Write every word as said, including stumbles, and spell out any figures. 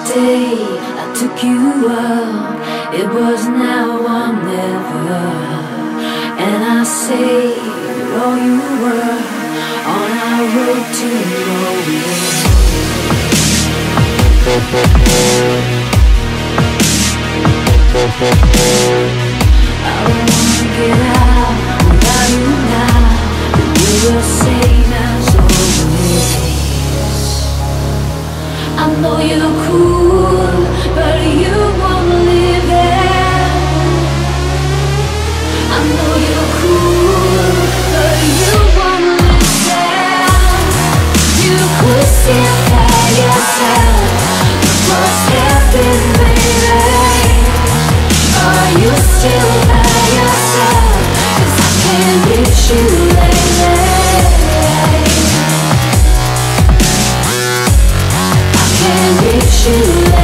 day I took you out, it was now or never. And I say you're all you were on our road to nowhere. I don't wanna get out without you now, but you're the same as always. I know you're cool, but you won't live there. I know you're cool, but you won't listen. You could sit by yourself, what's happened, baby? Are you still by yourself? 'Cause I can't reach you lately. I can't reach you lately.